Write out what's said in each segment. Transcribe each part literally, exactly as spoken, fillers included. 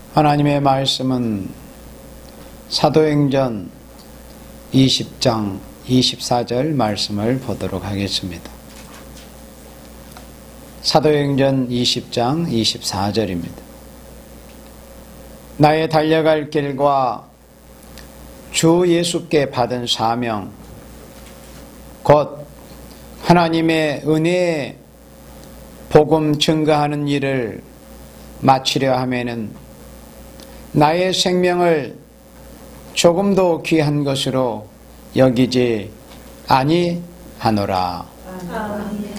하나님의 말씀은 사도행전 이십 장 이십사 절 말씀을 보도록 하겠습니다. 사도행전 이십 장 이십사 절입니다. 나의 달려갈 길과 주 예수께 받은 사명, 곧 하나님의 은혜의 복음 증거하는 일을 마치려 하면은 나의 생명을 조금도 귀한 것으로 여기지 아니하노라. 아멘.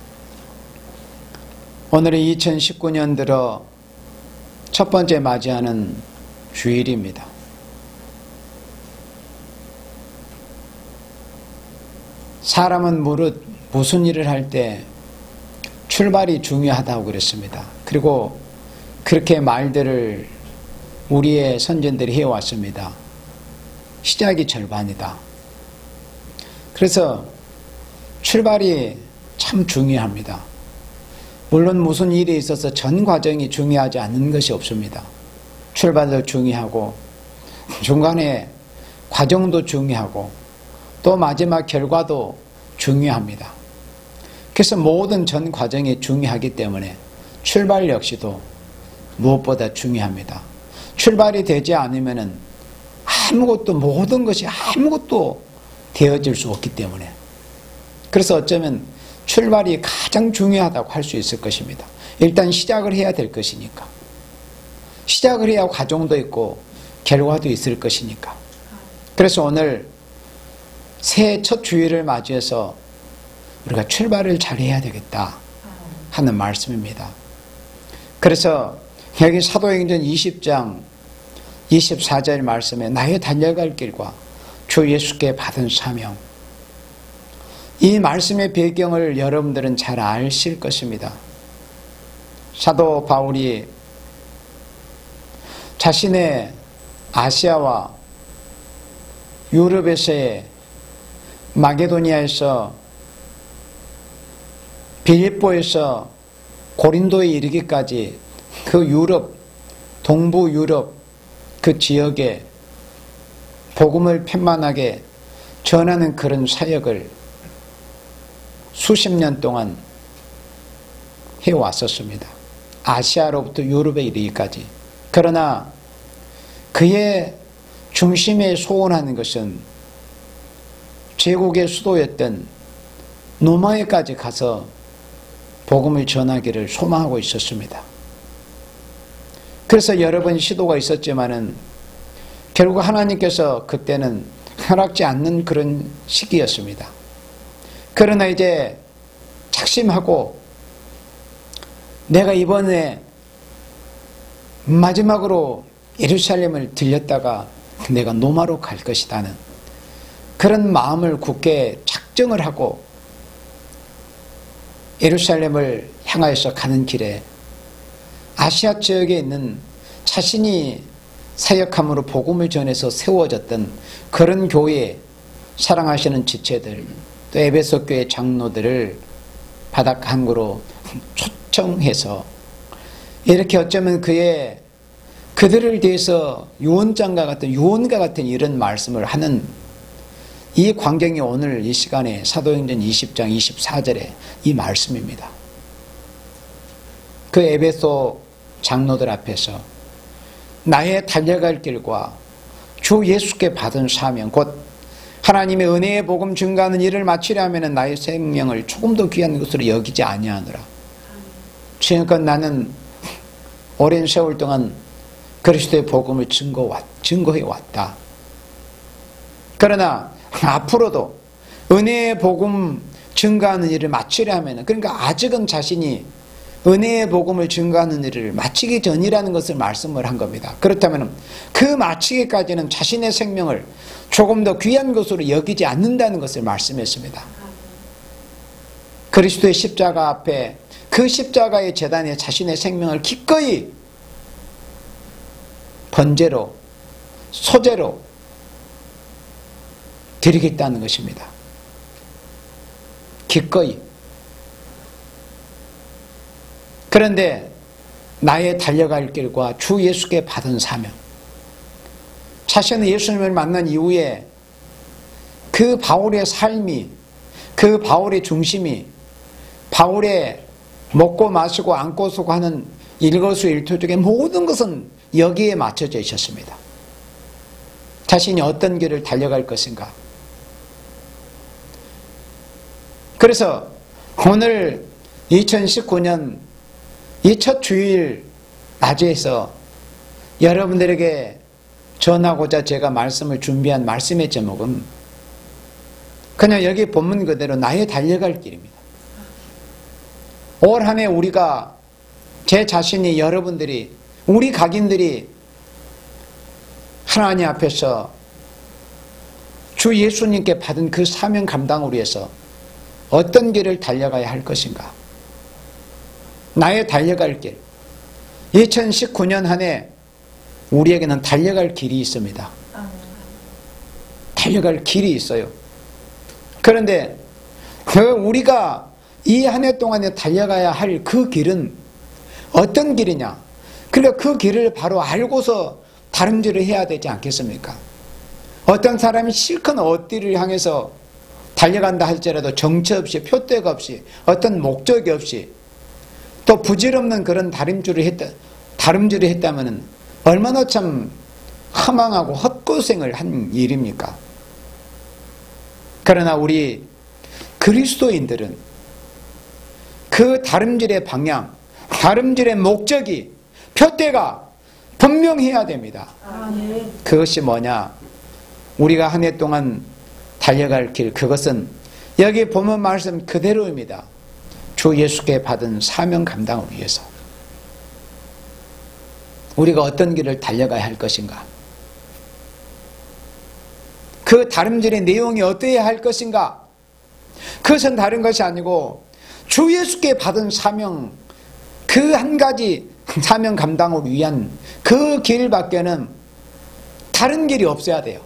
오늘은 이천십구 년 들어 첫 번째 맞이하는 주일입니다. 사람은 무릇 무슨 일을 할 때 출발이 중요하다고 그랬습니다. 그리고 그렇게 말들을 우리의 선전들이 해왔습니다. 시작이 절반이다. 그래서 출발이 참 중요합니다. 물론 무슨 일이 있어서 전 과정이 중요하지 않은 것이 없습니다. 출발도 중요하고 중간에 과정도 중요하고 또 마지막 결과도 중요합니다. 그래서 모든 전 과정이 중요하기 때문에 출발 역시도 무엇보다 중요합니다. 출발이 되지 않으면 아무것도, 모든 것이 아무것도 되어질 수 없기 때문에, 그래서 어쩌면 출발이 가장 중요하다고 할 수 있을 것입니다. 일단 시작을 해야 될 것이니까, 시작을 해야 과정도 있고 결과도 있을 것이니까. 그래서 오늘 새해 첫 주일을 맞이해서 우리가 출발을 잘 해야 되겠다 하는 말씀입니다. 그래서 여기 사도행전 이십 장 이십사 절 말씀에 나의 달려갈 길과 주 예수께 받은 사명, 이 말씀의 배경을 여러분들은 잘 아실 것입니다. 사도 바울이 자신의 아시아와 유럽에서의 마게도니아에서 빌립보에서 고린도에 이르기까지 그 유럽, 동부 유럽 그 지역에 복음을 편만하게 전하는 그런 사역을 수십 년 동안 해왔었습니다. 아시아로부터 유럽에 이르기까지. 그러나 그의 중심에 소원하는 것은 제국의 수도였던 로마에까지 가서 복음을 전하기를 소망하고 있었습니다. 그래서 여러 번 시도가 있었지만은 결국 하나님께서 그때는 허락지 않는 그런 시기였습니다. 그러나 이제 작심하고 내가 이번에 마지막으로 예루살렘을 들렸다가 내가 로마로 갈 것이다는 그런 마음을 굳게 작정을 하고 예루살렘을 향하여서 가는 길에 아시아 지역에 있는 자신이 사역함으로 복음을 전해서 세워졌던 그런 교회, 사랑하시는 지체들, 또 에베소 교회 장로들을 바닷항구로 초청해서 이렇게 어쩌면 그의 그들을 대해서 유언장과 같은 유언과 같은 이런 말씀을 하는 이 광경이 오늘 이 시간에 사도행전 이십 장 이십사 절에 이 말씀입니다. 그 에베소 장로들 앞에서 나의 달려갈 길과 주 예수께 받은 사명, 곧 하나님의 은혜의 복음 증거하는 일을 마치려면 나의 생명을 조금도 귀한 것으로 여기지 아니하노라. 지금껏 나는 오랜 세월 동안 그리스도의 복음을 증거해 왔다. 그러나 앞으로도 은혜의 복음 증거하는 일을 마치려면, 그러니까 아직은 자신이 은혜의 복음을 증거하는 일을 마치기 전이라는 것을 말씀을 한 겁니다. 그렇다면 그 마치기까지는 자신의 생명을 조금 더 귀한 것으로 여기지 않는다는 것을 말씀했습니다. 그리스도의 십자가 앞에 그 십자가의 제단에 자신의 생명을 기꺼이 번제로, 소제로 드리겠다는 것입니다. 기꺼이. 그런데 나의 달려갈 길과 주 예수께 받은 사명. 자신은 예수님을 만난 이후에 그 바울의 삶이, 그 바울의 중심이, 바울의 먹고 마시고 안고 쓰고 하는 일거수일투족의 모든 것은 여기에 맞춰져 있었습니다. 자신이 어떤 길을 달려갈 것인가. 그래서 오늘 이천십구 년 이 첫 주일 낮에서 여러분들에게 전하고자 제가 말씀을 준비한 말씀의 제목은 그냥 여기 본문 그대로 나의 달려갈 길입니다. 올 한 해 우리가, 제 자신이, 여러분들이, 우리 각인들이 하나님 앞에서 주 예수님께 받은 그 사명 감당을 위해서 어떤 길을 달려가야 할 것인가. 나의 달려갈 길. 이천십구 년 한 해 우리에게는 달려갈 길이 있습니다. 달려갈 길이 있어요. 그런데 그 우리가 이 한 해 동안에 달려가야 할 그 길은 어떤 길이냐? 그러니까 그 길을 바로 알고서 다름질을 해야 되지 않겠습니까? 어떤 사람이 실컷 어디를 향해서 달려간다 할지라도 정처 없이, 표대가 없이, 어떤 목적이 없이, 또 부질없는 그런 다름질을 했다, 다름질을 했다면 얼마나 참 허망하고 헛고생을 한 일입니까? 그러나 우리 그리스도인들은 그 다름질의 방향, 다름질의 목적이, 표대가 분명해야 됩니다. 아, 네. 그것이 뭐냐? 우리가 한 해 동안 달려갈 길, 그것은 여기 보면 말씀 그대로입니다. 주 예수께 받은 사명 감당을 위해서 우리가 어떤 길을 달려가야 할 것인가? 그 다름질의 내용이 어떠해야 할 것인가? 그것은 다른 것이 아니고 주 예수께 받은 사명, 그 한 가지 사명 감당을 위한 그 길밖에는 다른 길이 없어야 돼요.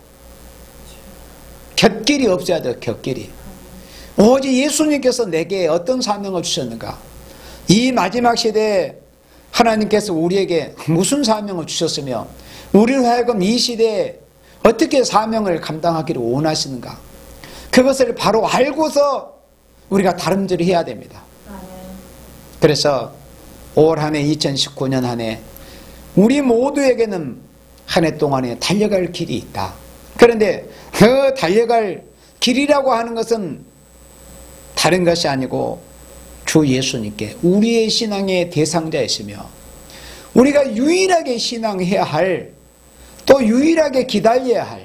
곁길이 없어야 돼요. 곁길이. 오직 예수님께서 내게 어떤 사명을 주셨는가? 이 마지막 시대에 하나님께서 우리에게 무슨 사명을 주셨으며 우리를 하여금 이 시대에 어떻게 사명을 감당하기를 원하시는가? 그것을 바로 알고서 우리가 다름질을 해야 됩니다. 그래서 올 한 해 이천십구 년 한 해 우리 모두에게는 한 해 동안에 달려갈 길이 있다. 그런데 그 달려갈 길이라고 하는 것은 다른 것이 아니고 주 예수님께 우리의 신앙의 대상자이시며 우리가 유일하게 신앙해야 할, 또 유일하게 기다려야 할,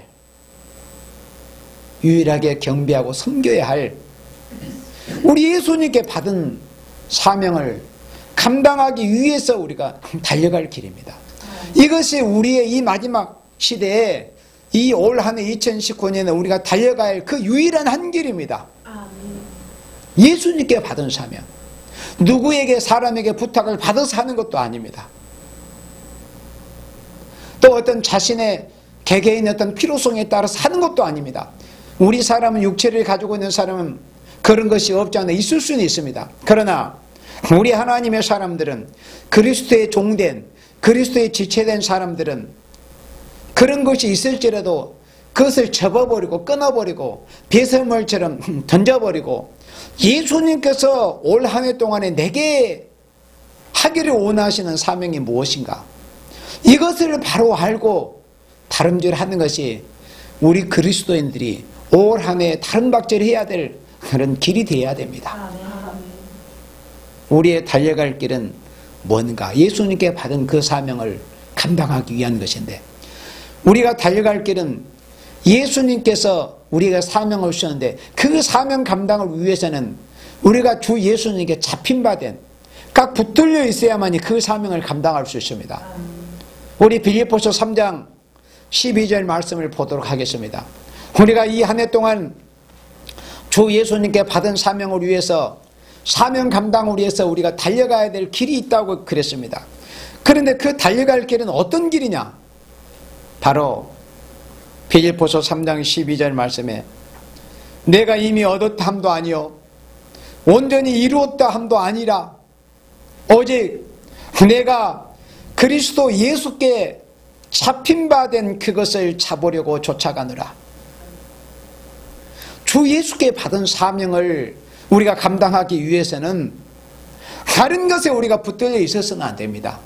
유일하게 경배하고 섬겨야 할 우리 예수님께 받은 사명을 감당하기 위해서 우리가 달려갈 길입니다. 이것이 우리의 이 마지막 시대에 이 올 한 해 이천십구 년에 우리가 달려가야 할 그 유일한 한 길입니다. 예수님께 받은 사명. 누구에게, 사람에게 부탁을 받아서 하는 것도 아닙니다. 또 어떤 자신의 개개인의 어떤 필요성에 따라서 하는 것도 아닙니다. 우리 사람은, 육체를 가지고 있는 사람은 그런 것이 없지 않아 있을 수는 있습니다. 그러나 우리 하나님의 사람들은, 그리스도의 종된, 그리스도의 지체된 사람들은 그런 것이 있을지라도 그것을 접어버리고 끊어버리고 배설물처럼 던져버리고 예수님께서 올 한 해 동안에 내게 하기를 원하시는 사명이 무엇인가? 이것을 바로 알고 다름질하는 것이 우리 그리스도인들이 올 한 해 다름박질해야 될 그런 길이 되어야 됩니다. 우리의 달려갈 길은 뭔가? 예수님께 받은 그 사명을 감당하기 위한 것인데, 우리가 달려갈 길은 예수님께서 우리가 사명을 주셨는데 그 사명 감당을 위해서는 우리가 주 예수님께 잡힌 바 된, 각 붙들려 있어야만이 그 사명을 감당할 수 있습니다. 우리 빌립보서 삼 장 십이 절 말씀을 보도록 하겠습니다. 우리가 이 한 해 동안 주 예수님께 받은 사명을 위해서, 사명 감당을 위해서 우리가 달려가야 될 길이 있다고 그랬습니다. 그런데 그 달려갈 길은 어떤 길이냐? 바로 빌립보서 삼 장 십이 절 말씀에 내가 이미 얻었다 함도 아니요 온전히 이루었다 함도 아니라 오직 내가 그리스도 예수께 잡힌 바 된 그것을 잡으려고 쫓아가느라. 주 예수께 받은 사명을 우리가 감당하기 위해서는 다른 것에 우리가 붙들려 있어서는 안 됩니다.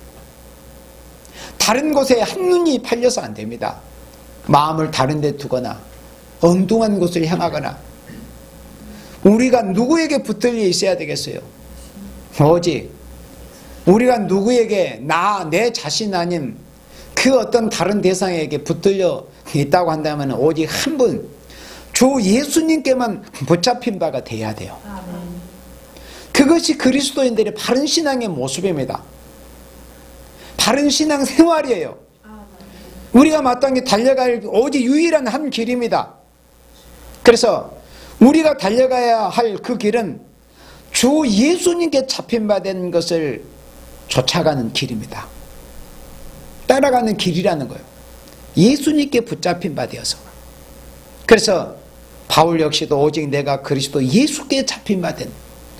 다른 곳에 한눈이 팔려서 안 됩니다. 마음을 다른 데 두거나 엉뚱한 곳을 향하거나. 우리가 누구에게 붙들려 있어야 되겠어요? 오직 우리가 누구에게, 나, 내 자신 아닌 그 어떤 다른 대상에게 붙들려 있다고 한다면 오직 한 분, 주 예수님께만 붙잡힌 바가 돼야 돼요. 그것이 그리스도인들의 바른 신앙의 모습입니다. 바른 신앙 생활이에요. 우리가 마땅히 달려갈 오직 유일한 한 길입니다. 그래서 우리가 달려가야 할 그 길은 주 예수님께 잡힌 바 된 것을 쫓아가는 길입니다. 따라가는 길이라는 거예요. 예수님께 붙잡힌 바 되어서. 그래서 바울 역시도 오직 내가 그리스도 예수께 잡힌 바 된,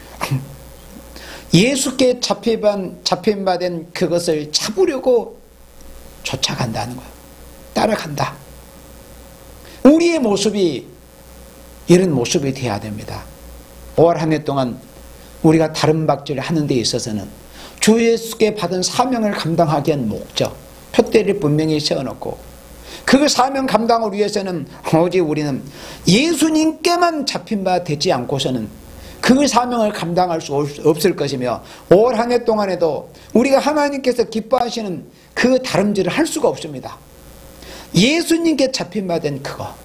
예수께 잡힌 바 된 그것을 잡으려고 쫓아간다는 거예요. 따라간다. 우리의 모습이 이런 모습이 되어야 됩니다. 올 한 해 동안 우리가 다른 박질을 하는 데 있어서는 주 예수께 받은 사명을 감당하기 위한 목적, 표대를 분명히 세워놓고 그 사명 감당을 위해서는 오직 우리는 예수님께만 잡힌 바 되지 않고서는 그 사명을 감당할 수 없을 것이며 올 한 해 동안에도 우리가 하나님께서 기뻐하시는 그 다름질을 할 수가 없습니다. 예수님께 잡힌 바 된 그거,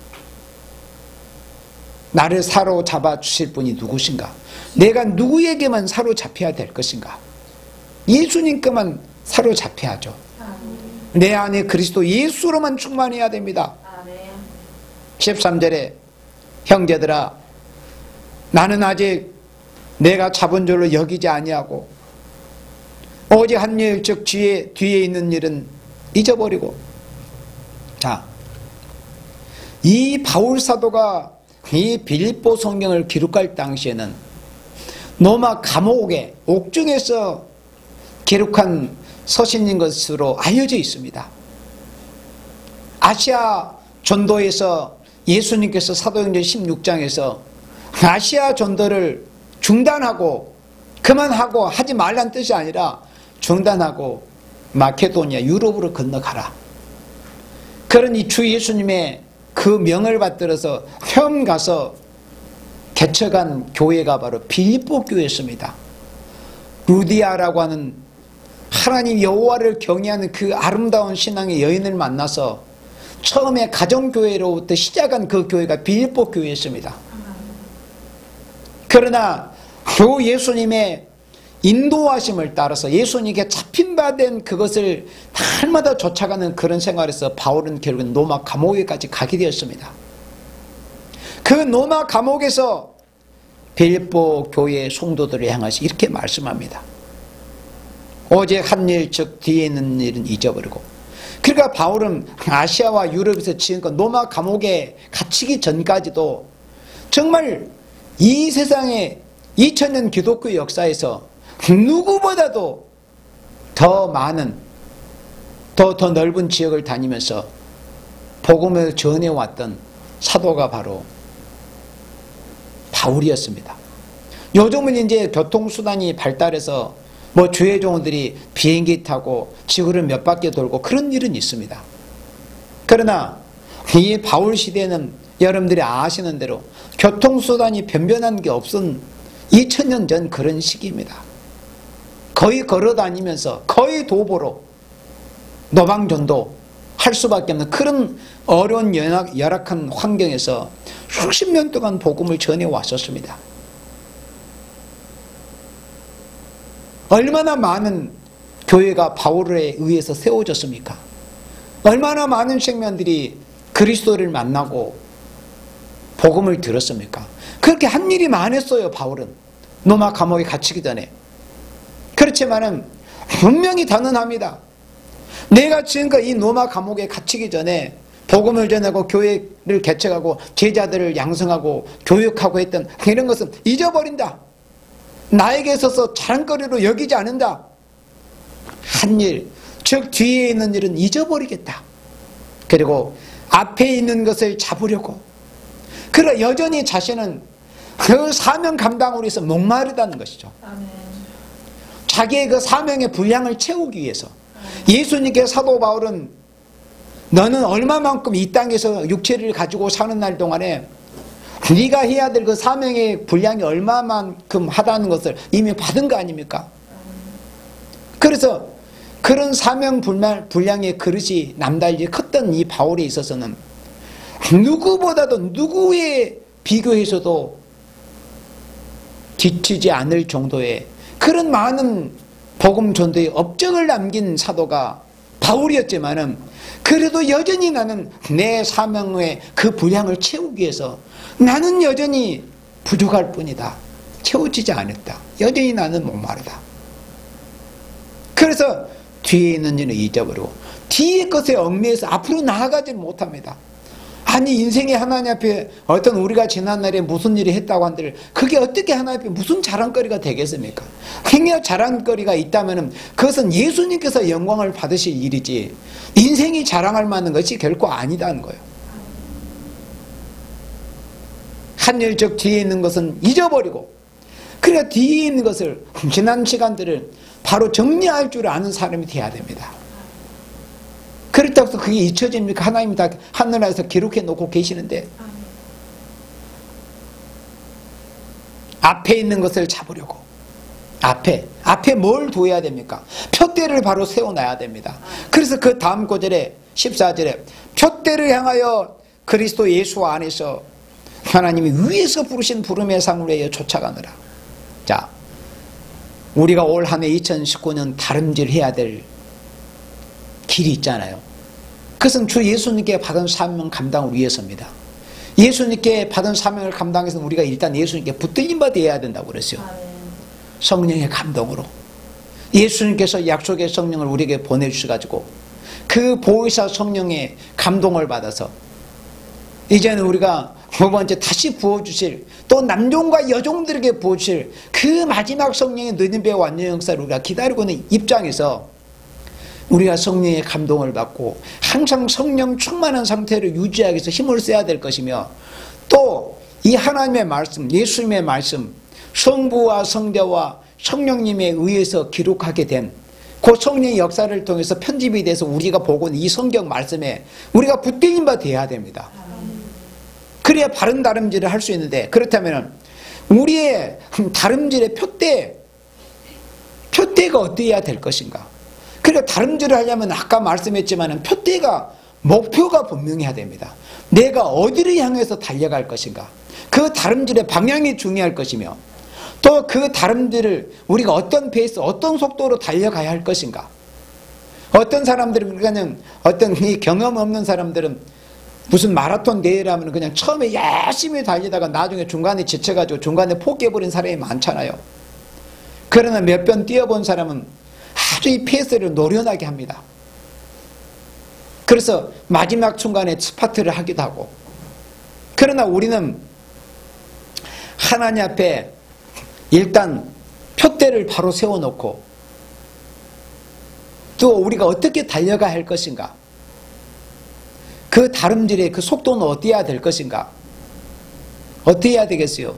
나를 사로잡아 주실 분이 누구신가? 내가 누구에게만 사로잡혀야 될 것인가? 예수님께만 사로잡혀야죠. 내 안에 그리스도 예수로만 충만해야 됩니다. 십삼 절에 형제들아, 나는 아직 내가 잡은 줄로 여기지 아니하고 오직 한 일, 즉 뒤에, 뒤에 있는 일은 잊어버리고. 자, 이 바울 사도가 이 빌립보 성경을 기록할 당시에는 로마 감옥에 옥중에서 기록한 서신인 것으로 알려져 있습니다. 아시아 전도에서 예수님께서 사도행전 십육 장에서 아시아 전도를 중단하고 그만하고 하지 말란 뜻이 아니라 중단하고 마케도니아, 유럽으로 건너가라. 그러니 주 예수님의 그 명을 받들어서 처음 가서 개척한 교회가 바로 빌립보 교회였습니다. 루디아라고 하는 하나님 여호와를 경외하는 그 아름다운 신앙의 여인을 만나서 처음에 가정교회로부터 시작한 그 교회가 빌립보 교회였습니다. 그러나 주 예수님의 인도하심을 따라서 예수님께 잡힌 바 된 그것을 날마다 쫓아가는 그런 생활에서 바울은 결국은 로마 감옥에까지 가게 되었습니다. 그 로마 감옥에서 빌립보 교회의 성도들을 향하시 이렇게 말씀합니다. 오직 한 일, 즉 뒤에 있는 일은 잊어버리고. 그러니까 바울은 아시아와 유럽에서 지금껏 로마 감옥에 갇히기 전까지도 정말 이 세상의 이천 년 기독교 역사에서 누구보다도 더 많은, 더, 더 넓은 지역을 다니면서 복음을 전해왔던 사도가 바로 바울이었습니다. 요즘은 이제 교통수단이 발달해서 뭐 주의종들이 비행기 타고 지구를 몇 바퀴 돌고 그런 일은 있습니다. 그러나 이 바울 시대는 여러분들이 아시는 대로 교통수단이 변변한 게 없은 이천 년 전 그런 시기입니다. 거의 걸어다니면서 거의 도보로 노방전도 할 수밖에 없는 그런 어려운 연약, 열악한 환경에서 수십 년 동안 복음을 전해왔었습니다. 얼마나 많은 교회가 바울에 의해서 세워졌습니까? 얼마나 많은 생명들이 그리스도를 만나고 복음을 들었습니까? 그렇게 한 일이 많았어요. 바울은 로마 감옥에 갇히기 전에. 그렇지만은 분명히 단언합니다. 내가 지금까지 이 로마 감옥에 갇히기 전에 복음을 전하고 교회를 개척하고 제자들을 양성하고 교육하고 했던 이런 것은 잊어버린다. 나에게 있어서 자랑거리로 여기지 않는다. 한 일, 즉 뒤에 있는 일은 잊어버리겠다. 그리고 앞에 있는 것을 잡으려고. 그러나 여전히 자신은 그 사명 감당으로 해서 목마르다는 것이죠. 아멘. 자기의 그 사명의 분량을 채우기 위해서. 예수님께 사도 바울은 너는 얼마만큼 이 땅에서 육체를 가지고 사는 날 동안에 네가 해야 될 그 사명의 분량이 얼마만큼 하다는 것을 이미 받은 거 아닙니까? 그래서 그런 사명 분량의 그릇이 남달리 컸던 이 바울에 있어서는 누구보다도 누구에 비교해서도 뒤치지 않을 정도의 그런 많은 복음 전도의 업적을 남긴 사도가 바울이었지만은 그래도 여전히 나는 내 사명의 그 분량을 채우기 위해서 나는 여전히 부족할 뿐이다. 채워지지 않았다. 여전히 나는 목마르다. 그래서 뒤에 있는 일은 잊어버리고 뒤의 것에 얽매여서 앞으로 나아가지 못합니다. 아니 인생의 하나님 앞에 어떤 우리가 지난날에 무슨 일을 했다고 한들 그게 어떻게 하나님 앞에 무슨 자랑거리가 되겠습니까? 행여 자랑거리가 있다면 그것은 예수님께서 영광을 받으실 일이지 인생이 자랑할 만한 것이 결코 아니다는 거예요. 한 일적 뒤에 있는 것은 잊어버리고 그러니까 뒤에 있는 것을 지난 시간들을 바로 정리할 줄 아는 사람이 되어야 됩니다. 그렇다고 해서 그게 잊혀집니까? 하나님이 다 하늘에서 기록해 놓고 계시는데 앞에 있는 것을 잡으려고 앞에 앞에 뭘 둬야 됩니까? 표대를 바로 세워놔야 됩니다. 그래서 그 다음 구절에 십사 절에 표대를 향하여 그리스도 예수 안에서 하나님이 위에서 부르신 부름의 상을 위하여 쫓아가느라. 자, 우리가 올 한 해 이천십구 년 다름질해야 될 길이 있잖아요. 그것은 주 예수님께 받은 사명 감당을 위해서입니다. 예수님께 받은 사명을 감당해서 우리가 일단 예수님께 붙들림 바 되어야 된다고 그랬어요. 성령의 감동으로 예수님께서 약속의 성령을 우리에게 보내주셔가지고 그 보혜사 성령의 감동을 받아서 이제는 우리가 두 번째 다시 부어주실 또 남종과 여종들에게 부어주실 그 마지막 성령의 느님의 완전 역사를 우리가 기다리고 있는 입장에서 우리가 성령의 감동을 받고 항상 성령 충만한 상태를 유지하기 위해서 힘을 써야 될 것이며 또 이 하나님의 말씀, 예수님의 말씀, 성부와 성자와 성령님에 의해서 기록하게 된 그 성령의 역사를 통해서 편집이 돼서 우리가 보고 있는 이 성경 말씀에 우리가 붙들린 바 되어야 됩니다. 그래야 바른 다름질을 할 수 있는데 그렇다면 우리의 다름질의 표대, 표대가 어떠해야 될 것인가? 그러니까 다름질을 하려면 아까 말씀했지만 표대가 목표가 분명해야 됩니다. 내가 어디를 향해서 달려갈 것인가? 그 다름질의 방향이 중요할 것이며 또 그 다름질을 우리가 어떤 페이스, 어떤 속도로 달려가야 할 것인가? 어떤 사람들은 그냥 어떤 이 경험 없는 사람들은 무슨 마라톤 대회라면 그냥 처음에 열심히 달리다가 나중에 중간에 지쳐가지고 중간에 포기해버린 사람이 많잖아요. 그러나 몇 번 뛰어본 사람은 아주 이 페이스를 노련하게 합니다. 그래서 마지막 순간에 스파트를 하기도 하고. 그러나 우리는 하나님 앞에 일단 표대를 바로 세워놓고 또 우리가 어떻게 달려가야 할 것인가? 그 다름질의 그 속도는 어떻게 해야 될 것인가? 어떻게 해야 되겠어요?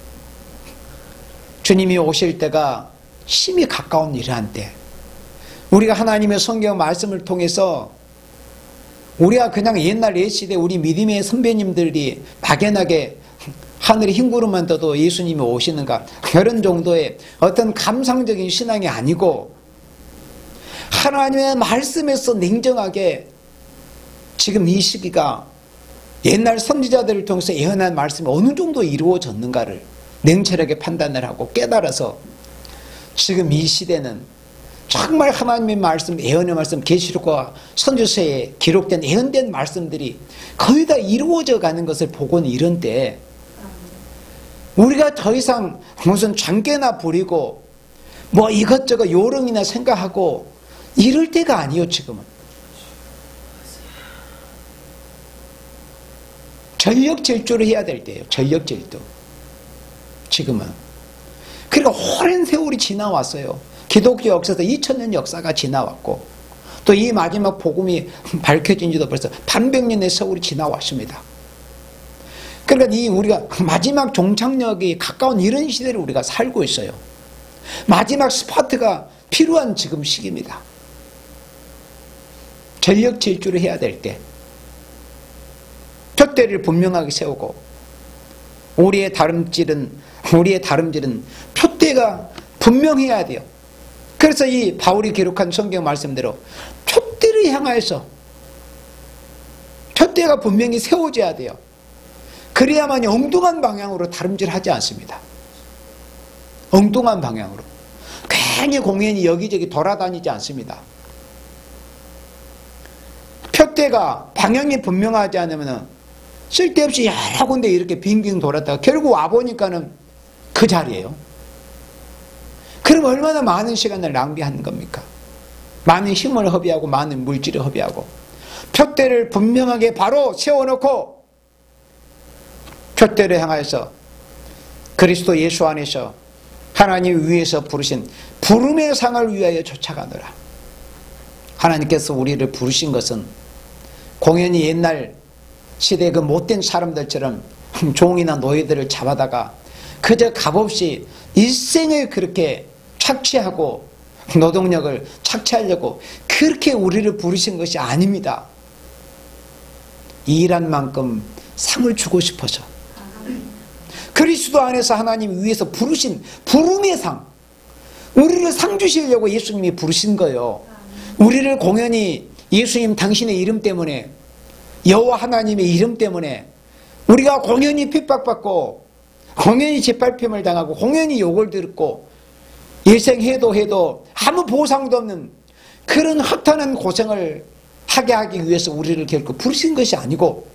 주님이 오실 때가 심히 가까운 이러한 때 우리가 하나님의 성경 말씀을 통해서 우리가 그냥 옛날 옛시대 우리 믿음의 선배님들이 막연하게 하늘에 흰구름만 떠도 예수님이 오시는가 그런 정도의 어떤 감상적인 신앙이 아니고 하나님의 말씀에서 냉정하게 지금 이 시기가 옛날 선지자들을 통해서 예언한 말씀이 어느 정도 이루어졌는가를 냉철하게 판단을 하고 깨달아서 지금 이 시대는 정말 하나님의 말씀, 예언의 말씀, 계시록과 선지서에 기록된 예언된 말씀들이 거의 다 이루어져 가는 것을 보고는 이런 때 우리가 더 이상 무슨 장깨나 부리고 뭐 이것저것 요령이나 생각하고 이럴 때가 아니요. 지금은 전력 질주를 해야 될 때예요. 전력 질주. 지금은. 그러니까 오랜 세월이 지나왔어요. 기독교 역사에서 이천 년 역사가 지나왔고 또 이 마지막 복음이 밝혀진 지도 벌써 반백 년의 세월이 지나왔습니다. 그러니까 이 우리가 마지막 종착역이 가까운 이런 시대를 우리가 살고 있어요. 마지막 스파트가 필요한 지금 시기입니다. 전력 질주를 해야 될 때 표대를 분명하게 세우고 우리의 다름질은 우리의 다름질은 표대가 분명해야 돼요. 그래서 이 바울이 기록한 성경 말씀대로 표대를 향하여서 표대가 분명히 세워져야 돼요. 그래야만이 엉뚱한 방향으로 다름질하지 않습니다. 엉뚱한 방향으로 괜히 공연히 여기저기 돌아다니지 않습니다. 표대가 방향이 분명하지 않으면 쓸데없이 여러 군데 이렇게 빙빙 돌았다가 결국 와보니까는 그 자리예요. 그럼 얼마나 많은 시간을 낭비하는 겁니까? 많은 힘을 허비하고 많은 물질을 허비하고 표대를 분명하게 바로 세워놓고 표대를 향하여서 그리스도 예수 안에서 하나님 위에서 부르신 부름의 상을 위하여 쫓아가노라. 하나님께서 우리를 부르신 것은 공연히 옛날 시대 그 못된 사람들처럼 종이나 노예들을 잡아다가 그저 값없이 일생을 그렇게 착취하고 노동력을 착취하려고 그렇게 우리를 부르신 것이 아닙니다. 일한 만큼 상을 주고 싶어서 그리스도 안에서 하나님 위에서 부르신 부름의 상, 우리를 상 주시려고 예수님이 부르신 거예요. 우리를 공연히 예수님 당신의 이름 때문에 여호와 하나님의 이름 때문에 우리가 공연히 핍박받고 공연히 짓밟힘을 당하고 공연히 욕을 듣고 일생 해도 해도 아무 보상도 없는 그런 허탄한 고생을 하게 하기 위해서 우리를 결코 부르신 것이 아니고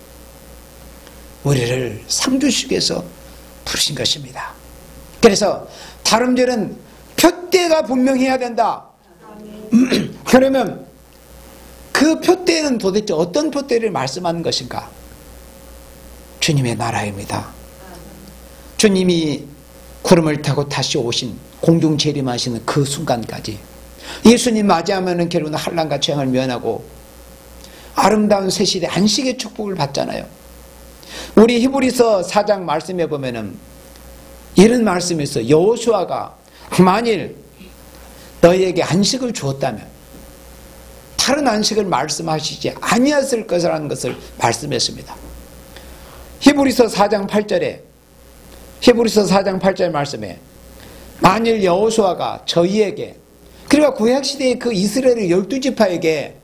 우리를 상 주시기 위해서 부르신 것입니다. 그래서 다름질은 표대가 분명해야 된다. 그러면 그 표대는 도대체 어떤 표대를 말씀하는 것인가? 주님의 나라입니다. 주님이 구름을 타고 다시 오신 공중 재림하시는 그 순간까지 예수님 맞이하면 결국은 환난과 재앙을 면하고 아름다운 새 시대 안식의 축복을 받잖아요. 우리 히브리서 사 장 말씀에 보면은 이런 말씀이 있어요. 여호수아가 만일 너희에게 안식을 주었다면 다른 안식을 말씀하시지 아니었을 것이라는 것을 말씀했습니다. 히브리서 사 장 팔 절에 히브리서 사 장 팔 절 말씀에 만일 여호수아가 저희에게 그러니까 구약시대의 그 이스라엘의 열두 지파에게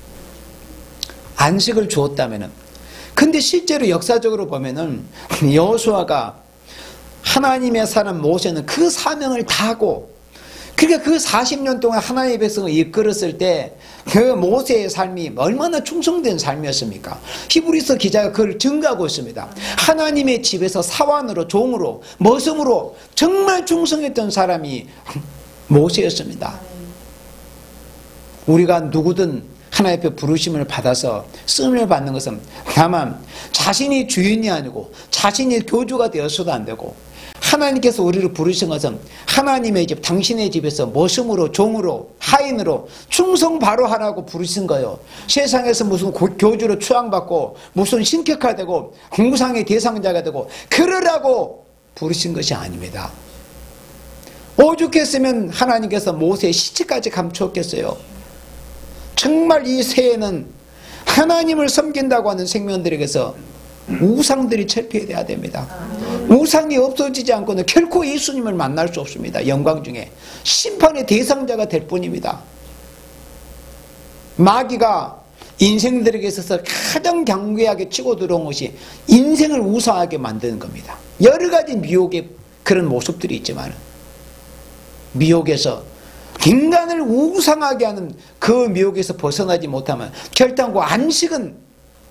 안식을 주었다면은 근데 실제로 역사적으로 보면은 여호수아가 하나님의 사람 모세는 그 사명을 다하고 그러니까 그 사십 년 동안 하나님의 백성을 이끌었을 때 그 모세의 삶이 얼마나 충성된 삶이었습니까? 히브리서 기자가 그걸 증거하고 있습니다. 하나님의 집에서 사환으로 종으로 머슴으로 정말 충성했던 사람이 모세였습니다. 우리가 누구든 하나님 앞에 부르심을 받아서 쓰임을 받는 것은 다만 자신이 주인이 아니고 자신이 교주가 되어서도 안 되고 하나님께서 우리를 부르신 것은 하나님의 집, 당신의 집에서 머슴으로 종으로 하인으로 충성 바로 하라고 부르신 거예요. 세상에서 무슨 교주로 추앙받고 무슨 신격화되고 공상의 대상자가 되고 그러라고 부르신 것이 아닙니다. 오죽했으면 하나님께서 모세의 시체까지 감추었겠어요. 정말 이 새해는 하나님을 섬긴다고 하는 생명들에게서 우상들이 철폐돼야 됩니다. 우상이 없어지지 않고는 결코 예수님을 만날 수 없습니다. 영광 중에 심판의 대상자가 될 뿐입니다. 마귀가 인생들에게 있어서 가장 경계하게 치고 들어온 것이 인생을 우상하게 만드는 겁니다. 여러 가지 미혹의 그런 모습들이 있지만 미혹에서 인간을 우상하게 하는 그 미혹에서 벗어나지 못하면 결단코 안식은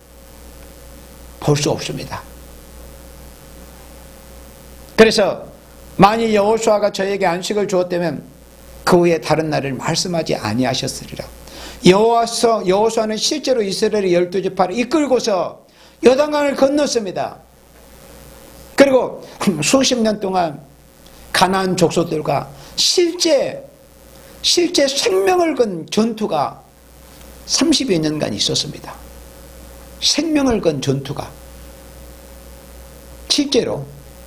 볼 수 없습니다. 그래서 만일 여호수아가 저에게 안식을 주었다면 그 후에 다른 날을 말씀하지 아니하셨으리라. 여호수아, 여호수아는 실제로 이스라엘의 열두 지파를 이끌고서 요단강을 건넜습니다. 그리고 수십 년 동안 가나안 족속들과 실제 실제 생명을 건 전투가 삼십여 년간 있었습니다. 생명을 건 전투가. 실제로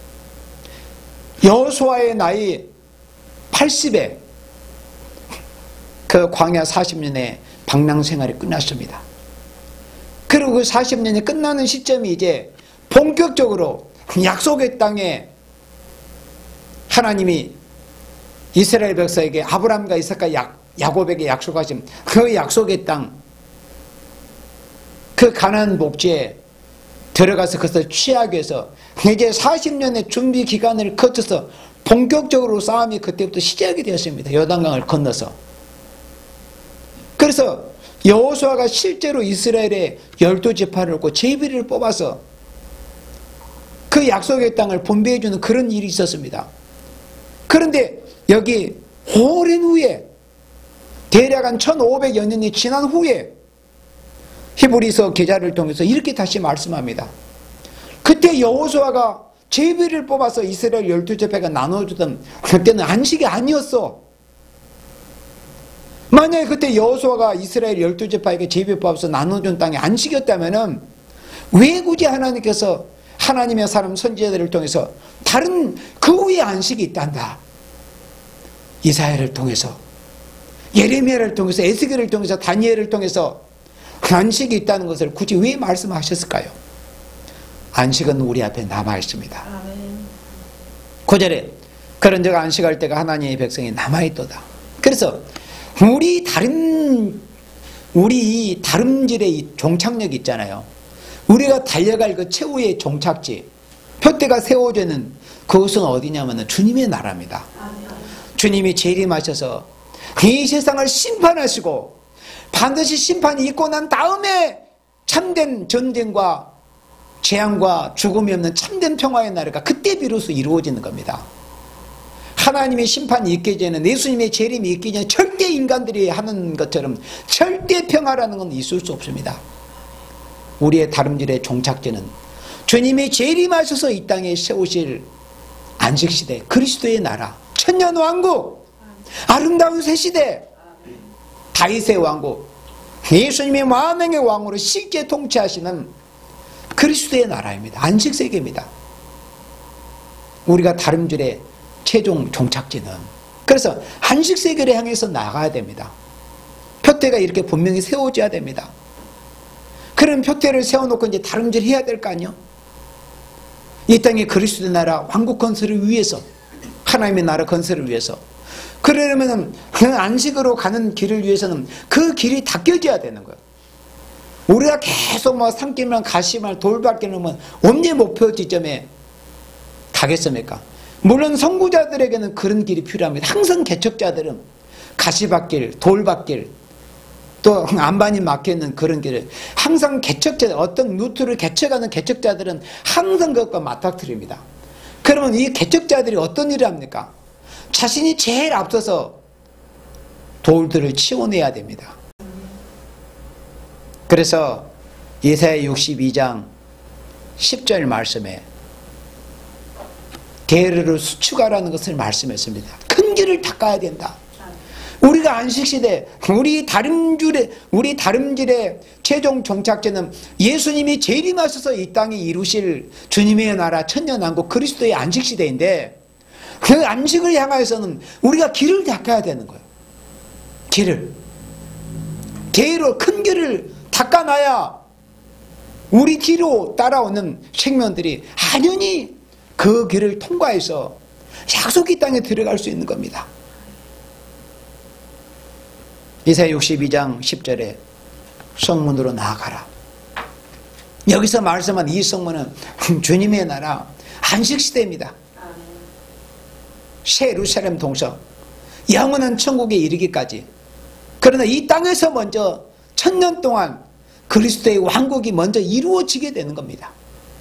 여호수아의 나이 팔십에 그 광야 사십 년의 방랑 생활이 끝났습니다. 그리고 그 사십 년이 끝나는 시점이 이제 본격적으로 약속의 땅에 하나님이 이스라엘 백성에게 아브라함과 이삭과 야, 야곱에게 약속하신 그 약속의 땅, 그 가나안 복지에 들어가서 그것을 취하기 위해서 이제 사십 년의 준비 기간을 거쳐서 본격적으로 싸움이 그때부터 시작이 되었습니다. 요단강을 건너서. 그래서 여호수아가 실제로 이스라엘의 열두 지파를 놓고 제비를 뽑아서 그 약속의 땅을 분배해주는 그런 일이 있었습니다. 그런데 여기 오랜 후에, 대략 한 천오백여 년이 지난 후에 히브리서 기자를 통해서 이렇게 다시 말씀합니다. 그때 여호수아가 제비를 뽑아서 이스라엘 열두 지파가 나눠주던 그때는 안식이 아니었어. 만약에 그때 여호수아가 이스라엘 열두 지파에게 제비 뽑아서 나눠준 땅이 안식이었다면 왜 굳이 하나님께서 하나님의 사람 선지자들을 통해서 다른 그 후에 안식이 있단다. 이사야를 통해서, 예레미야를 통해서, 에스겔을 통해서, 다니엘을 통해서 안식이 있다는 것을 굳이 왜 말씀하셨을까요? 안식은 우리 앞에 남아 있습니다. 구 절에 그런즉 안식할 때가 하나님의 백성이 남아 있도다. 그래서 우리 다른 우리 이 다름질의 이 종착역 있잖아요. 우리가 달려갈 그 최후의 종착지, 표대가 세워지는 그것은 어디냐면 주님의 나라입니다. 주님이 재림하셔서 이 세상을 심판하시고 반드시 심판이 있고 난 다음에 참된 전쟁과 재앙과 죽음이 없는 참된 평화의 나라가 그때 비로소 이루어지는 겁니다. 하나님의 심판이 있기 전에, 예수님의 재림이 있기 전에 절대 인간들이 하는 것처럼 절대 평화라는 건 있을 수 없습니다. 우리의 다름질의 종착지는 주님이 재림하셔서 이 땅에 세우실 안식시대, 그리스도의 나라, 천년왕국, 아름다운 새시대, 다윗의 왕국, 예수님의 만왕의 왕으로 실제 통치하시는 그리스도의 나라입니다. 안식세계입니다. 우리가 다름질의 최종 종착지는, 그래서 안식세계를 향해서 나가야 됩니다. 표대가 이렇게 분명히 세워져야 됩니다. 그런 표대를 세워놓고 이제 다름질 해야 될 거 아니요? 이 땅의 그리스도의 나라 왕국 건설을 위해서, 하나님의 나라 건설을 위해서, 그러려면 그 안식으로 가는 길을 위해서는 그 길이 닦여져야 되는 거예요. 우리가 계속 뭐 산길만 가시만 돌밭길만 언제 목표 지점에 가겠습니까? 물론 선구자들에게는 그런 길이 필요합니다. 항상 개척자들은 가시밭길, 돌밭길, 또 안반이 막혀있는 그런 길을 항상 개척자, 어떤 루트를 개척하는 개척자들은 항상 그것과 맞닥뜨립니다. 그러면 이 개척자들이 어떤 일을 합니까? 자신이 제일 앞서서 돌들을 치워내야 됩니다. 그래서 예사야 육십이 장 십 절 말씀에 게르를 수축하라는 것을 말씀했습니다. 큰 길을 닦아야 된다. 우리가 안식시대, 우리 다름질의, 우리 다름질의 최종 종착지는 예수님이 재림하셔서 이 땅에 이루실 주님의 나라 천년왕국 그리스도의 안식시대인데, 그 안식을 향하여서는 우리가 길을 닦아야 되는 거예요. 길을. 게으로 큰 길을 닦아놔야 우리 뒤로 따라오는 생명들이 안연히 그 길을 통과해서 약속의 땅에 들어갈 수 있는 겁니다. 이사야 육십이 장 십 절에 성문으로 나아가라. 여기서 말씀한 이 성문은 주님의 나라 안식시대입니다. 새 예루살렘 동서, 영원한 천국에 이르기까지. 그러나 이 땅에서 먼저 천년 동안 그리스도의 왕국이 먼저 이루어지게 되는 겁니다.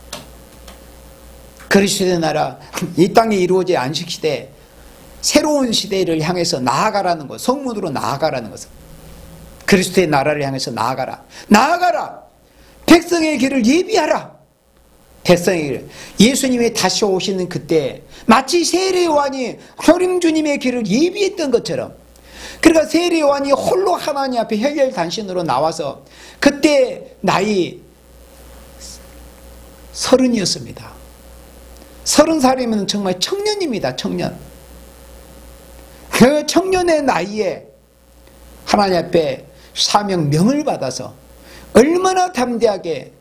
그리스도의 나라, 이 땅에 이루어질 안식시대, 새로운 시대를 향해서 나아가라는 것, 성문으로 나아가라는 것은 그리스도의 나라를 향해서 나아가라. 나아가라. 백성의 길을 예비하라. 백성의 길. 예수님이 다시 오시는 그때 마치 세례요한이 초림 주님의 길을 예비했던 것처럼 그러니까 세례 요한이 홀로 하나님 앞에 혈혈단신으로 나와서 그때 나이 서른이었습니다. 서른 살이면 정말 청년입니다. 청년. 그 청년의 나이에 하나님 앞에 사명명을 받아서 얼마나 담대하게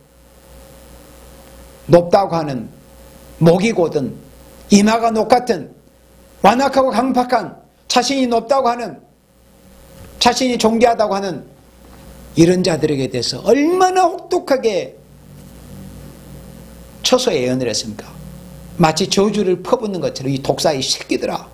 높다고 하는 목이 곧은 이마가 녹같은 완악하고 강팍한 자신이 높다고 하는 자신이 존귀하다고 하는 이런 자들에게 대해서 얼마나 혹독하게 쳐서 예언을 했습니까? 마치 저주를 퍼붓는 것처럼 이 독사의 새끼들아.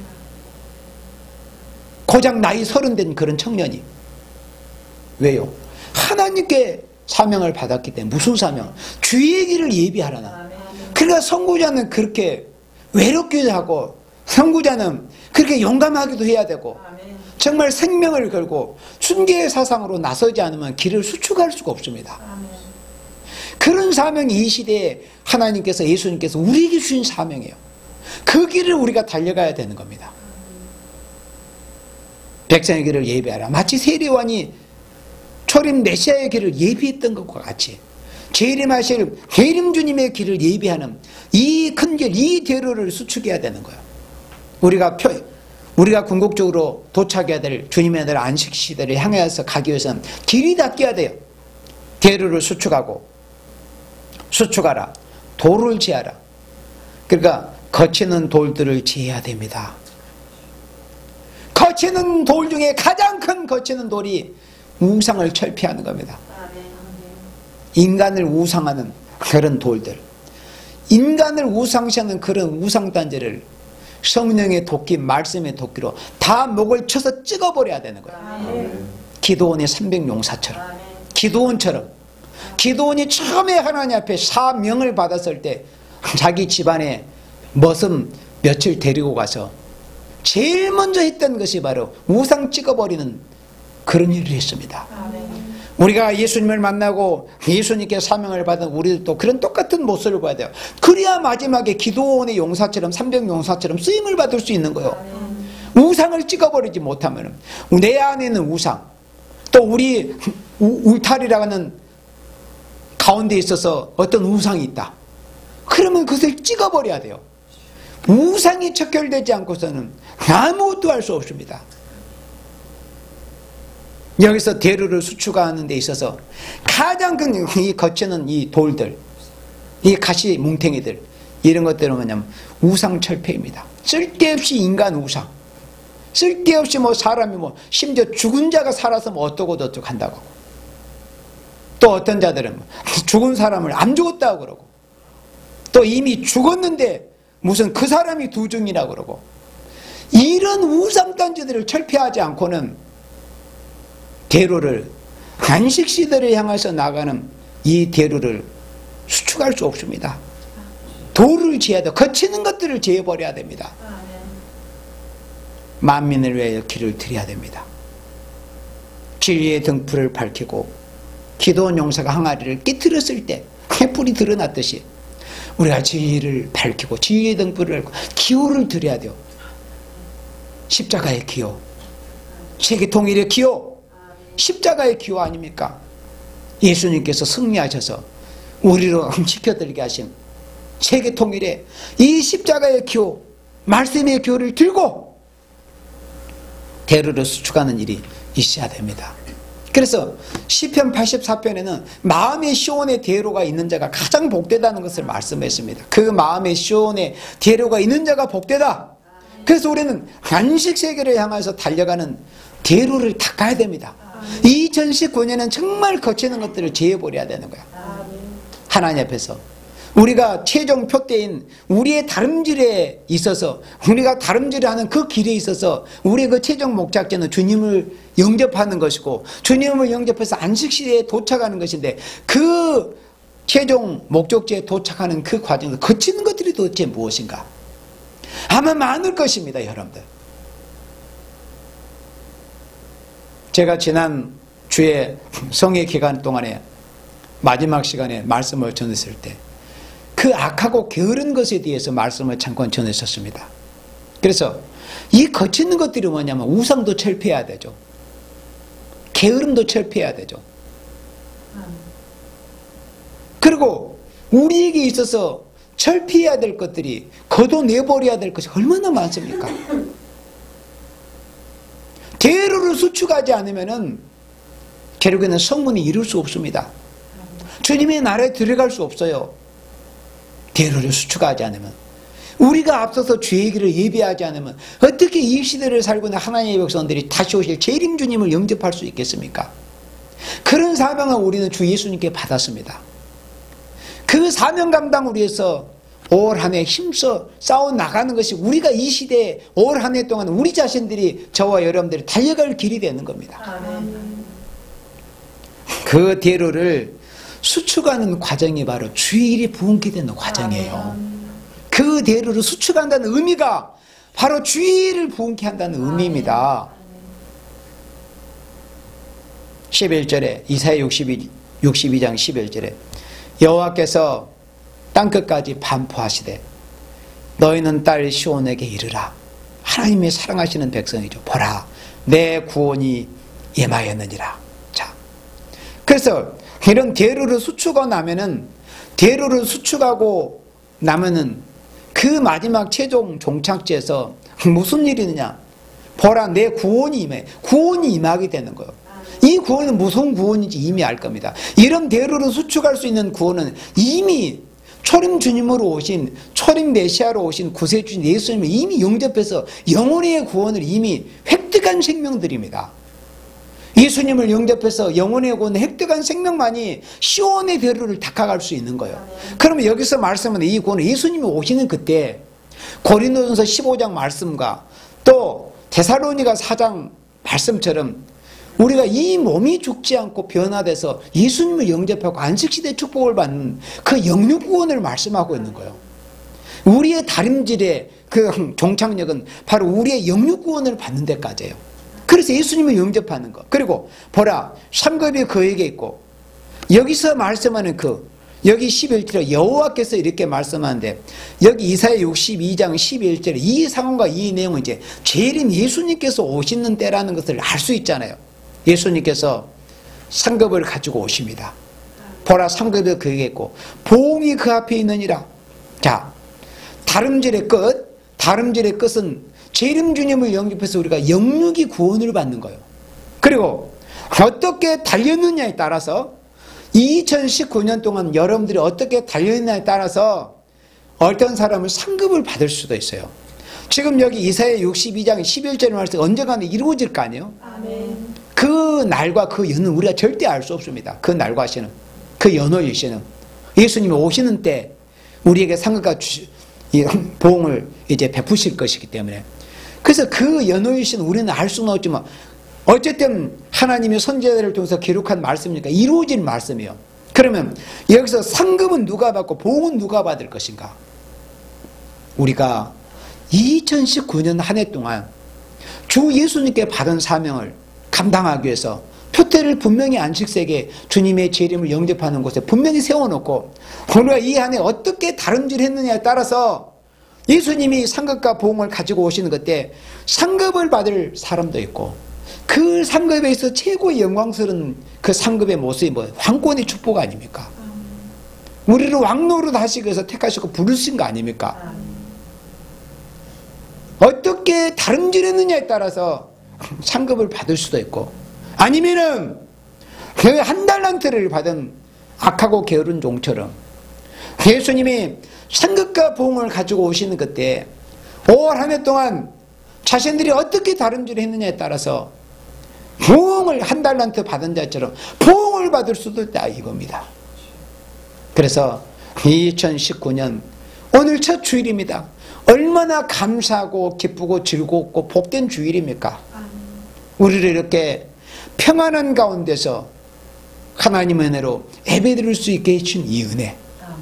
고작 나이 서른 된 그런 청년이. 왜요? 하나님께 사명을 받았기 때문에. 무슨 사명? 주의 길을 예비하라나. 그러니까 선구자는 그렇게 외롭기도 하고 선구자는 그렇게 용감하기도 해야 되고 정말 생명을 걸고 순계의 사상으로 나서지 않으면 길을 수축할 수가 없습니다. 그런 사명이 이 시대에 하나님께서 예수님께서 우리에게 주신 사명이에요. 그 길을 우리가 달려가야 되는 겁니다. 백성의 길을 예비하라. 마치 세례요한이 초림 메시아의 길을 예비했던 것과 같이 재림하실 재림 주님의 길을 예비하는 이 큰 길, 이 대로를 수축해야 되는 거예요. 우리가 표, 우리가 궁극적으로 도착해야 될 주님의 날 안식 시대를 향해서 가기 위해서는 길이 닦여야 돼요. 대로를 수축하고 수축하라. 돌을 제하라. 그러니까 거치는 돌들을 제해야 됩니다. 거치는 돌 중에 가장 큰 거치는 돌이 우상을 철폐하는 겁니다. 인간을 우상하는 그런 돌들, 인간을 우상시하는 그런 우상단지를 성령의 도끼, 말씀의 도끼로 다 목을 쳐서 찍어버려야 되는 거예요. 기도원의 삼백 용사처럼, 기도원처럼. 기도원이 처음에 하나님 앞에 사명을 받았을 때 자기 집안에 머슴 며칠 데리고 가서 제일 먼저 했던 것이 바로 우상 찍어버리는 그런 일을 했습니다. 우리가 예수님을 만나고 예수님께 사명을 받은 우리도 그런 똑같은 모습을 봐야 돼요. 그래야 마지막에 기도원의 용사처럼 삼백 용사처럼 쓰임을 받을 수 있는 거예요. 우상을 찍어버리지 못하면 내 안에는 우상, 또 우리 울타리라고 하는 가운데 있어서 어떤 우상이 있다. 그러면 그것을 찍어버려야 돼요. 우상이 척결되지 않고서는 아무것도 할 수 없습니다. 여기서 대루를 수축하는 데 있어서 가장 큰 이 거치는 이 돌들, 이 가시 뭉탱이들, 이런 것들은 뭐냐면 우상 철폐입니다. 쓸데없이 인간 우상, 쓸데없이 뭐 사람이 뭐 심지어 죽은 자가 살아서 뭐 어떠고 저쩌고 한다고 하고, 또 어떤 자들은 죽은 사람을 안 죽었다고 그러고, 또 이미 죽었는데 무슨 그 사람이 두중이라고 그러고, 이런 우상단지들을 철폐하지 않고는 대로를, 안식시대를 향해서 나가는 이 대로를 수축할 수 없습니다. 돌을 지어야 돼. 거치는 것들을 지어버려야 됩니다. 만민을 위하여 길을 드려야 됩니다. 진리의 등불을 밝히고 기도원 용사가 항아리를 깨뜨렸을 때 횃불이 드러났듯이 우리가 진리를 밝히고 진리의 등불을 밝히고 기호를 드려야 돼요. 십자가의 기호, 세계 통일의 기호, 십자가의 기호 아닙니까? 예수님께서 승리하셔서 우리로 지켜드리게 하신 세계 통일의 이 십자가의 기호, 말씀의 기호를 들고 대로를 수축하는 일이 있어야 됩니다. 그래서 시편 팔십사 편에는 마음의 시온의 대로가 있는 자가 가장 복되다는 것을 말씀했습니다. 그 마음의 시온의 대로가 있는 자가 복되다. 그래서 우리는 안식 세계를 향해서 달려가는 대로를 닦아야 됩니다. 이천십구 년은 정말 거치는 것들을 제어버려야 되는 거야. 하나님 앞에서 우리가 최종 표대인 우리의 다름질에 있어서, 우리가 다름질을 하는 그 길에 있어서 우리의 그 최종 목적지는 주님을 영접하는 것이고, 주님을 영접해서 안식시대에 도착하는 것인데, 그 최종 목적지에 도착하는 그 과정에서 거치는 것들이 도대체 무엇인가? 아마 많을 것입니다, 여러분들. 제가 지난 주에 성회 기간 동안에 마지막 시간에 말씀을 전했을 때 그 악하고 게으른 것에 대해서 말씀을 잠깐 전했었습니다. 그래서 이 거치는 것들이 뭐냐면 우상도 철폐해야 되죠. 게으름도 철폐해야 되죠. 그리고 우리에게 있어서 철폐해야 될 것들이, 걷어내버려야 될 것이 얼마나 많습니까? 대로를 수축하지 않으면은 결국에는 성문이 이룰 수 없습니다. 주님의 나라에 들어갈 수 없어요. 대로를 수축하지 않으면. 우리가 앞서서 주의 길을 예비하지 않으면 어떻게 이 시대를 살고 있는 하나님의 백성들이 다시 오실 재림 주님을 영접할 수 있겠습니까? 그런 사명을 우리는 주 예수님께 받았습니다. 그 사명 감당을 위해서 올 한 해 힘써 싸워 나가는 것이 우리가 이 시대에 올 한 해 동안 우리 자신들이, 저와 여러분들이 달려갈 길이 되는 겁니다. 아멘. 그 대로를 수축하는 과정이 바로 주일이 부흥케 되는 과정이에요. 아멘. 그 대로를 수축한다는 의미가 바로 주일을 부흥케 한다는 의미입니다. 십일 절에 이사야 육십이 장 십일 절에 여호와께서 땅끝까지 반포하시되 너희는 딸 시온에게 이르라. 하나님의 사랑하시는 백성이죠. 보라, 내 구원이 임하였느니라. 자, 그래서 이런 대로를 수축하고 나면은, 대로를 수축하고 나면은 그 마지막 최종 종착지에서 무슨 일이 있느냐? 보라, 내 구원이 임해. 구원이 임하게 되는 거예요. 이 구원은 무슨 구원인지 이미 알 겁니다. 이런 대로를 수축할 수 있는 구원은 이미 초림 주님으로 오신, 초림 메시아로 오신 구세주님 예수님을 이미 영접해서 영혼의 구원을 이미 획득한 생명들입니다. 예수님을 영접해서 영혼의 구원을 획득한 생명만이 시온의 대로를 닦아갈 수 있는 거예요. 그러면 여기서 말씀은 이 구원은 예수님이 오시는 그때 고린도전서 십오 장 말씀과 또 데살로니가 사 장 말씀처럼 우리가 이 몸이 죽지 않고 변화돼서 예수님을 영접하고 안식시대 축복을 받는 그 영육구원을 말씀하고 있는 거예요. 우리의 다림질의 그 종착역은 바로 우리의 영육구원을 받는 데까지예요. 그래서 예수님을 영접하는 것. 그리고 보라, 삼급이 그에게 있고, 여기서 말씀하는 그, 여기 십일 절에 여호와께서 이렇게 말씀하는데, 여기 이사야 육십이 장 십일 절에 이 상황과 이 내용은 이제 재림 예수님께서 오시는 때라는 것을 알 수 있잖아요. 예수님께서 상급을 가지고 오십니다. 보라, 상급이 그에게 있고 보응이 그 앞에 있느니라. 자, 다름질의 끝, 다름질의 끝은 재림 주님을 영접해서 우리가 영육이 구원을 받는 거예요. 그리고 어떻게 달렸느냐에 따라서 이천십구 년 동안 여러분들이 어떻게 달렸느냐에 따라서 어떤 사람은 상급을 받을 수도 있어요. 지금 여기 이사야 육십이 장 십일 절의 말씀 언젠가 이루어질 거 아니에요? 아멘. 그 날과 그 연은 우리가 절대 알 수 없습니다. 그 날과 시는, 그 연호일시는 예수님이 오시는 때 우리에게 상급과 보응을 이제 베푸실 것이기 때문에, 그래서 그 연호일시는 우리는 알 수는 없지만 어쨌든 하나님의 선지자들을 통해서 기록한 말씀이니까 이루어질 말씀이에요. 그러면 여기서 상급은 누가 받고 보응은 누가 받을 것인가? 우리가 이천십구 년 한 해 동안 주 예수님께 받은 사명을 감당하기 위해서 표태를 분명히 안식세계 주님의 재림을 영접하는 곳에 분명히 세워놓고 우리가 이 한 해 어떻게 다름질했느냐에 따라서 예수님이 상급과 보응을 가지고 오시는 그때 상급을 받을 사람도 있고, 그 상급에 있어 최고의 영광스러운 그 상급의 모습이 뭐예요? 왕권의 축복 아닙니까? 우리를 왕노릇 하시기 위해서 택하시고 부르신 거 아닙니까? 어떻게 다름질했느냐에 따라서 상급을 받을 수도 있고, 아니면은 한 달란트를 받은 악하고 게으른 종처럼 예수님이 상급과 보응을 가지고 오시는 그때 올 한 해 동안 자신들이 어떻게 다름질했느냐에 따라서 보응을 한 달란트 받은 자처럼 보응을 받을 수도 있다 이겁니다. 그래서 이천십구 년 오늘 첫 주일입니다. 얼마나 감사하고 기쁘고 즐겁고 복된 주일입니까? 우리를 이렇게 평안한 가운데서 하나님의 은혜로 예배드릴 수 있게 해준 이 은혜,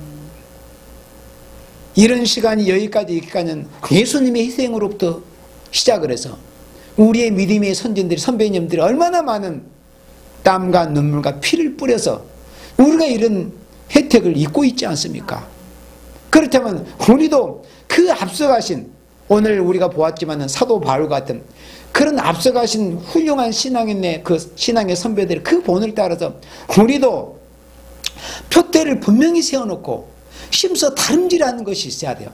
이런 시간이 여기까지 있기까지는 예수님의 희생으로부터 시작을 해서 우리의 믿음의 선진들이, 선배님들이 얼마나 많은 땀과 눈물과 피를 뿌려서 우리가 이런 혜택을 잊고 있지 않습니까? 그렇다면 우리도 그 앞서가신 오늘 우리가 보았지만은 사도 바울 같은 그런 앞서가신 훌륭한 신앙인의 그 신앙의 선배들의 그 본을 따라서 우리도 표대를 분명히 세워놓고 심서 다름질하는 것이 있어야 돼요.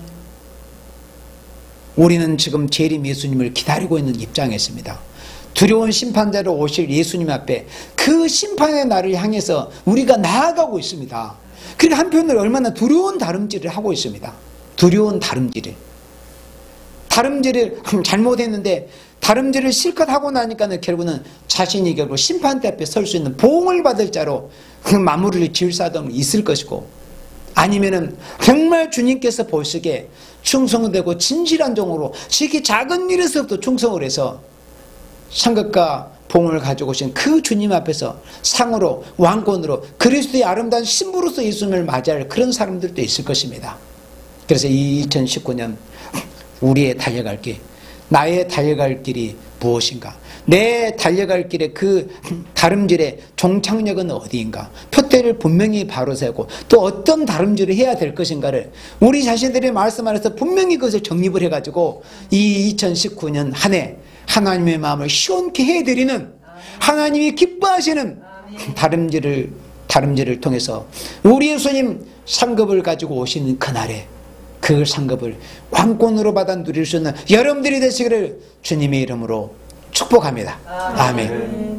우리는 지금 재림 예수님을 기다리고 있는 입장에 있습니다. 두려운 심판자로 오실 예수님 앞에 그 심판의 날을 향해서 우리가 나아가고 있습니다. 그리고 한편으로 얼마나 두려운 다름질을 하고 있습니다. 두려운 다름질을. 다름질을 잘못했는데 다름질을 실컷 하고 나니까는 결국은 자신이 결국 심판대 앞에 설 수 있는 보응을 받을 자로 그 마무리를 지을 사람은 있을 것이고, 아니면은 정말 주님께서 보시기에 충성되고 진실한 종으로 지극히 작은 일에서부터 충성을 해서 상급과 봉을 가지고 오신 그 주님 앞에서 상으로 왕권으로 그리스도의 아름다운 신부로서 예수님을 맞이할 그런 사람들도 있을 것입니다. 그래서 이 이천십구 년 우리의 달려갈 길, 나의 달려갈 길이 무엇인가? 내 달려갈 길의 그 다름질의 종착역은 어디인가? 표대를 분명히 바로 세고 또 어떤 다름질을 해야 될 것인가를 우리 자신들의 말씀 안에서 분명히 그것을 정립을 해가지고 이 이천십구 년 한 해 하나님의 마음을 시원케 해드리는, 하나님이 기뻐하시는 다름질을 다름질을 통해서 우리 예수님 상급을 가지고 오시는 그날에 그 상급을 왕권으로 받아 누릴 수 있는 여러분들이 되시기를 주님의 이름으로 축복합니다. 아멘.